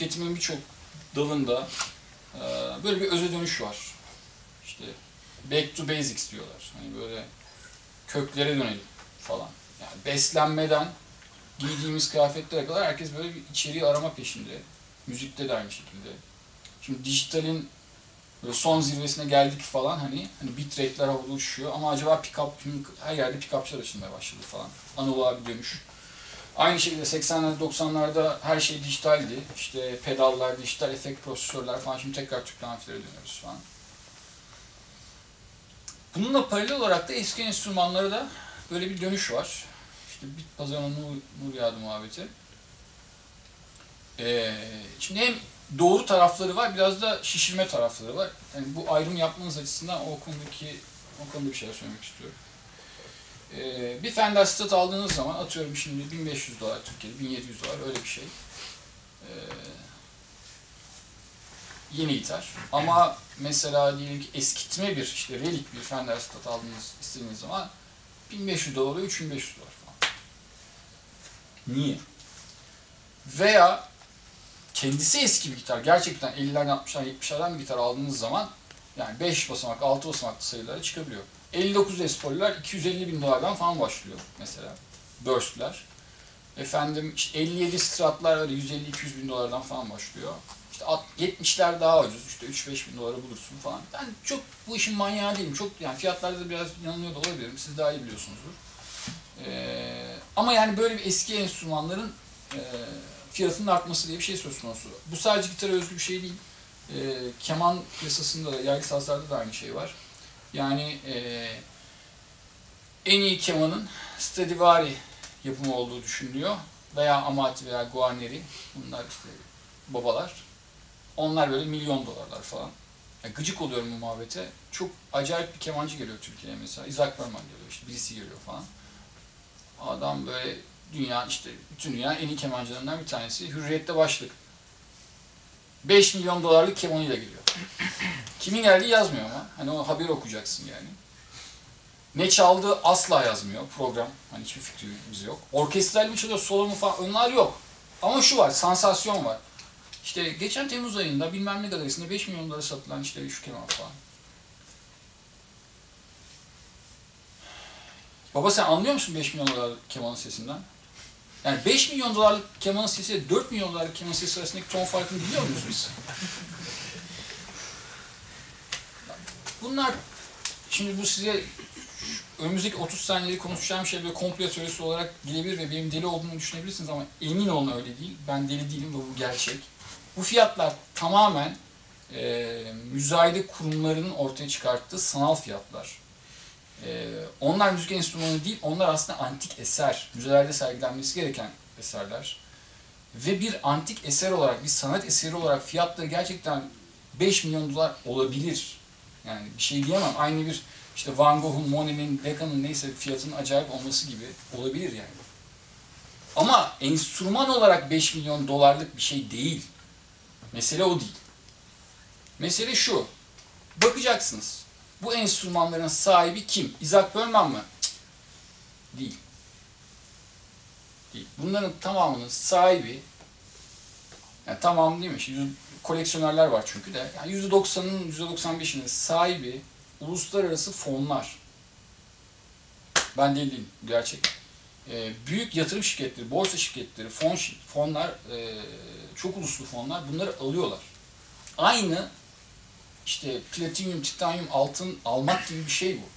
tüketimin birçok dalında böyle bir öze dönüş var. İşte back to basics diyorlar. Hani böyle köklere dönelim falan. Yani beslenmeden giydiğimiz kıyafetlere kadar herkes böyle bir içeriği arama peşinde. Müzikte de aynı şekilde. Şimdi dijitalin böyle son zirvesine geldik falan hani bitrate'ler havada uçuşuyor ama acaba pick-up, her yerde pick-up'çılar açılmaya başladı falan. Analoğa bir dönüş. Aynı şekilde 80'lerde 90'larda her şey dijitaldi. İşte pedallar, dijital efekt prosesörler falan, şimdi tekrar tüplü amfilere dönüyoruz falan. Bununla paralel olarak da eski enstrümanlara da böyle bir dönüş var. İşte bit pazarına nur yağdı muhabbeti. Şimdi hem doğru tarafları var, biraz da şişirme tarafları var. Yani bu ayrım yapmanız açısından o konuda bir şeyler söylemek istiyorum. Bir Fender Strat aldığınız zaman, atıyorum şimdi $1500 Türkiye'de, $1700 öyle bir şey. Yeni gitar. Ama mesela diyelim ki eskitme bir, işte relic bir Fender Strat aldığınız istediğiniz zaman $1500, $3500 falan. Niye? Veya kendisi eski bir gitar, gerçekten 50'lerden, 60'lardan, 70'lerden bir gitar aldığınız zaman yani 5 basamak, 6 basamaklı sayılara çıkabiliyor. 59 Les Paul'ler $250.000'dan falan başlıyor mesela. Burst'ler. Efendim işte 57 Strat'lar öyle $150-200.000'dan falan başlıyor. İşte 70'ler daha ucuz, işte $3-5.000 bulursun falan. Ben çok bu işin manyağı değilim. Çok yani fiyatlarda biraz yanılıyor da olabilirim. Siz daha iyi biliyorsunuzdur. Ama yani böyle bir eski enstrümanların fiyatının artması diye bir şey söz konusu. Bu sadece gitara özgü bir şey değil. Keman piyasasında da, yaylı sazlarda da aynı şey var. Yani en iyi kemanın Stradivari yapımı olduğu düşünülüyor. Veya Amati veya Guarneri. Bunlar işte babalar. Onlar böyle $1.000.000 falan. Yani gıcık oluyorum bu muhabbete. Çok acayip bir kemancı geliyor Türkiye'ye mesela. Isaac Perman geliyor, işte birisi geliyor falan. Adam böyle dünya, işte bütün dünya en iyi kemancılarından bir tanesi. Hürriyet'te başlık. $5.000.000 kemanıyla geliyor. Kimin geldiği yazmıyor ama. Hani o haberi okuyacaksın yani. Ne çaldığı asla yazmıyor program. Hani hiçbir fikrimiz yok. Orkestral mi çalıyor, solo mu falan, onlar yok. Ama şu var, sansasyon var. İşte geçen Temmuz ayında bilmem ne galerisinde $5.000.000 satılan işte şu keman falan. Baba sen anlıyor musun $5.000.000 kemanın sesinden? Yani $5.000.000 kemanın sesi ile $4.000.000 kemanın sesi arasındaki ton farkını biliyor muyuz biz? Bunlar, şimdi bu size önümüzdeki 30 saniyeyi konuşacağım şey böyle komplo teorisi olarak gelebilir ve benim deli olduğumu düşünebilirsiniz ama emin olun öyle değil. Ben deli değilim ve bu gerçek. Bu fiyatlar tamamen müzayede kurumlarının ortaya çıkarttığı sanal fiyatlar. Onlar müzik enstrümanı değil, onlar aslında antik eser. Müzelerde sergilenmesi gereken eserler. Ve bir antik eser olarak, bir sanat eseri olarak fiyatları gerçekten $5.000.000 olabilir. Yani bir şey diyemem. Aynı bir işte Van Gogh'un, Monet'in, Degas'ın neyse fiyatının acayip olması gibi olabilir yani. Ama enstrüman olarak $5.000.000'lık bir şey değil. Mesele o değil. Mesele şu. Bakacaksınız. Bu enstrümanların sahibi kim? Isaac Perman mı? Cık. Değil. Değil. Bunların tamamının sahibi, yani tamam değil mi? Şimdi koleksiyonerler var çünkü de. Yani %90'ın, %95'inin sahibi uluslararası fonlar. Ben değil değilim. Gerçek. Büyük yatırım şirketleri, borsa şirketleri, fonlar, çok uluslu fonlar bunları alıyorlar. Aynı işte platinyum, titanyum, altın almak gibi bir şey bu.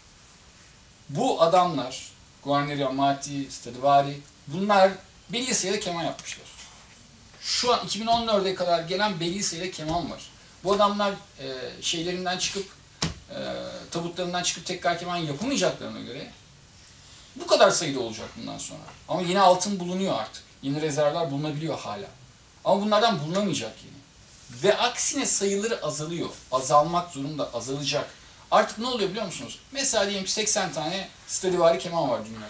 Bu adamlar, Guarneri, Amati, Stradivari, bunlar belli sayıda keman yapmışlar. Şu an 2014'e kadar gelen belli sayıda keman var. Bu adamlar şeylerinden çıkıp, tabutlarından çıkıp tekrar keman yapamayacaklarına göre bu kadar sayıda olacak bundan sonra. Ama yeni altın bulunuyor artık. Yeni rezervler bulunabiliyor hala. Ama bunlardan bulunamayacak yeni. Ve aksine sayıları azalıyor. Azalmak zorunda, azalacak. Artık ne oluyor biliyor musunuz? Mesela diyelim ki 80 tane Stradivari keman var dünyada.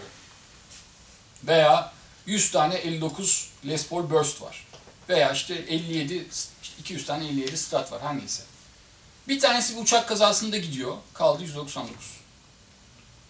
Veya 100 tane 59 Les Paul Burst var. Veya işte 57, 200 tane 57 Strat var, her neyse. Bir tanesi bir uçak kazasında gidiyor, kaldı 199.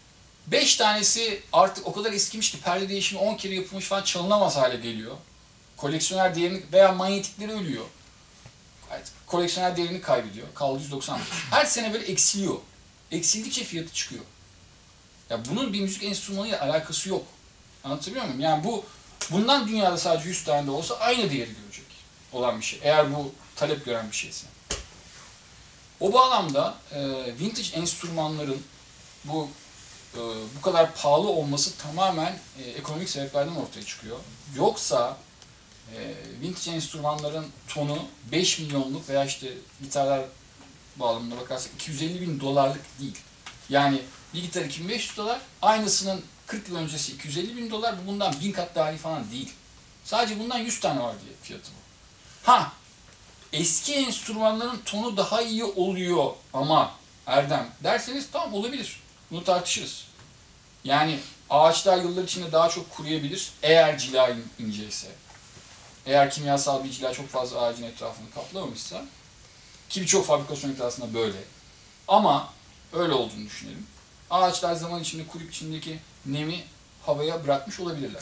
5 tanesi artık o kadar eskimiş ki perde değişimi 10 kere yapılmış falan, çalınamaz hale geliyor. Koleksiyoner değerini veya manyetikleri ölüyor. Evet, koleksiyoner değerini kaybediyor. Kaldı 195. Her sene böyle eksiliyor. Eksildikçe fiyatı çıkıyor. Ya bunun bir müzik enstrümanıyla alakası yok. Anlatabiliyor muyum? Yani bundan dünyada sadece 100 tane de olsa aynı değeri görecek olan bir şey. Eğer bu talep gören bir şeyse. O bağlamda vintage enstrümanların bu kadar pahalı olması tamamen ekonomik sebeplerden ortaya çıkıyor. Yoksa vintage enstrümanların tonu 5 milyonluk veya işte gitarlar bağlamında bakarsak 250 bin dolarlık değil. Yani bir gitar 2500 dolar, aynısının 40 yıl öncesi 250 bin dolar, bu bundan 1000 kat daha iyi falan değil. Sadece bundan 100 tane var diye fiyatı bu. Ha, eski enstrümanların tonu daha iyi oluyor ama Erdem derseniz tamam, olabilir. Bunu tartışırız. Yani ağaçlar yıllar içinde daha çok kuruyabilir eğer cila inceyse. Eğer kimyasal bir cila çok fazla ağacın etrafını kaplamamışsa, ki birçok fabrikasyon iddiasında böyle. Ama öyle olduğunu düşünelim. Ağaçlar zaman içinde kuruyup içindeki nemi havaya bırakmış olabilirler.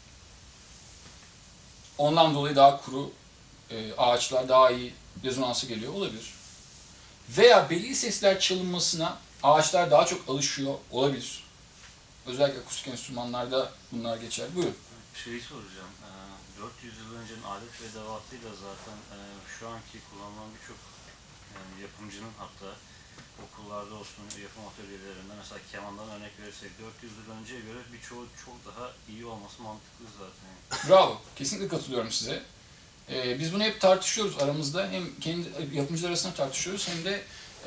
Ondan dolayı daha kuru ağaçlar daha iyi rezonansa geliyor olabilir. Veya belli sesler çalınmasına ağaçlar daha çok alışıyor olabilir. Özellikle akustik enstrümanlarda bunlar geçer. Buyurun. Şeyi soracağım. 400 yıl öncenin alet ve edevatıyla zaten şu anki kullanılan birçok yapımcının, hatta okullarda olsun, yapım atölyelerinde mesela kemandan örnek verirsek 400 yıl önceye göre birçoğu çok daha iyi olması mantıklı zaten. Bravo. Kesinlikle katılıyorum size. Biz bunu hep tartışıyoruz aramızda. Hem kendi yapımcılar arasında tartışıyoruz hem de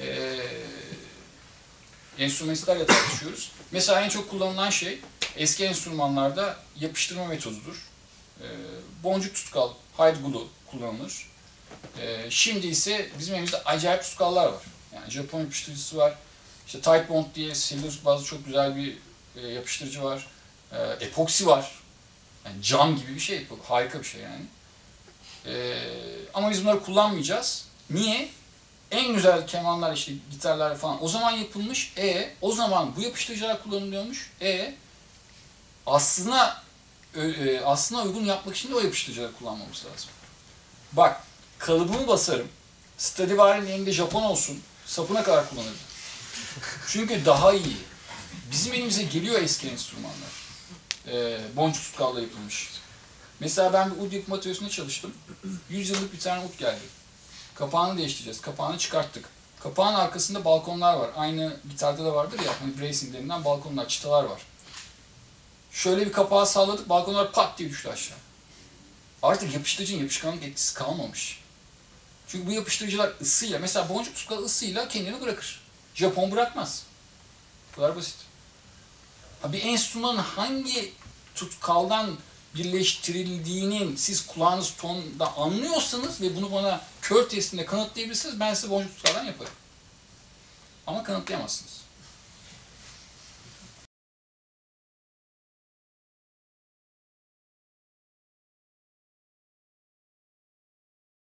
enstrümanistlerle tartışıyoruz. Mesela en çok kullanılan şey eski enstrümanlarda yapıştırma metodudur. Boncuk tutkal, hide glue kullanılır. Şimdi ise bizim elimizde acayip tutkallar var. Yani Japon yapıştırıcısı var. İşte Titebond diye selüloz bazlı çok güzel bir yapıştırıcı var. Epoksi var. Yani cam gibi bir şey. Harika bir şey yani. Ama biz bunları kullanmayacağız. Niye? En güzel kemanlar, işte gitarlar falan o zaman yapılmış. O zaman bu yapıştırıcılar kullanılıyormuş. Aslına uygun yapmak için de o yapıştırıcıları kullanmamız lazım. Bak, kalıbımı basarım. Stradivari'nin elinde Japon olsun. Sapına kadar kullanırım. Çünkü daha iyi. Bizim elimize geliyor eski enstrümanlar. Boncuk tutkalla yapılmış. Mesela ben bir ud yapım atölyesinde çalıştım. 100 yıllık bir tane ud geldi. Kapağını değiştireceğiz. Kapağını çıkarttık. Kapağın arkasında balkonlar var. Aynı gitarda da vardır ya, hani bracing denilen balkonlar, çıtalar var. Şöyle bir kapağı salladık, balkonlar pat diye düştü aşağı. Artık yapıştırıcının yapışkanlık etkisi kalmamış. Çünkü bu yapıştırıcılar ısıyla, mesela boncuk tutkal ısıyla kendini bırakır. Japon bırakmaz. Bu kadar basit. Bir enstrümanın hangi tutkaldan birleştirildiğinin siz kulağınız tonda anlıyorsanız ve bunu bana kör testinde kanıtlayabilirsiniz, ben size boncuk tutkaldan yaparım. Ama kanıtlayamazsınız.